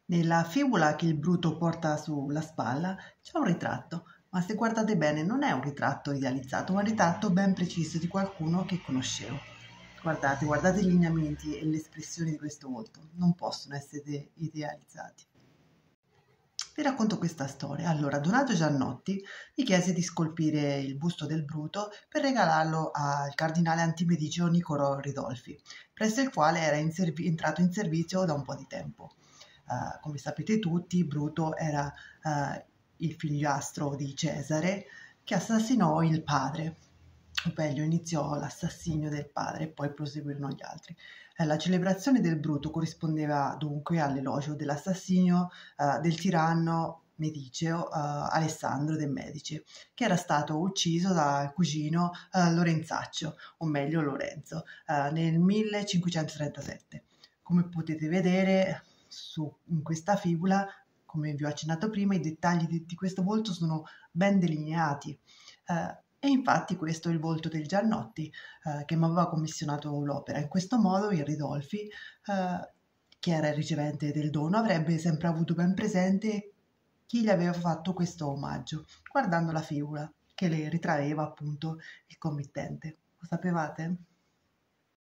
Nella fibula che il Bruto porta sulla spalla c'è un ritratto, ma se guardate bene non è un ritratto idealizzato, ma un ritratto ben preciso di qualcuno che conoscevo. Guardate i lineamenti e le espressioni di questo volto, non possono essere idealizzati. Vi racconto questa storia. Allora, Donato Giannotti mi chiese di scolpire il busto del Bruto per regalarlo al cardinale antimedicio Niccolò Ridolfi, presso il quale era entrato in servizio da un po' di tempo. Come sapete tutti, Bruto era il figliastro di Cesare che assassinò il padre, o meglio iniziò l'assassinio del padre e poi proseguirono gli altri. La celebrazione del Bruto corrispondeva dunque all'elogio dell'assassinio del tiranno mediceo Alessandro de' Medici, che era stato ucciso dal cugino Lorenzaccio, o meglio Lorenzo, nel 1537. Come potete vedere in questa figura, come vi ho accennato prima, i dettagli di questo volto sono ben delineati. E infatti questo è il volto del Giannotti che mi aveva commissionato l'opera. In questo modo il Ridolfi, che era il ricevente del dono, avrebbe sempre avuto ben presente chi gli aveva fatto questo omaggio, guardando la figura che le ritraeva appunto il committente. Lo sapevate?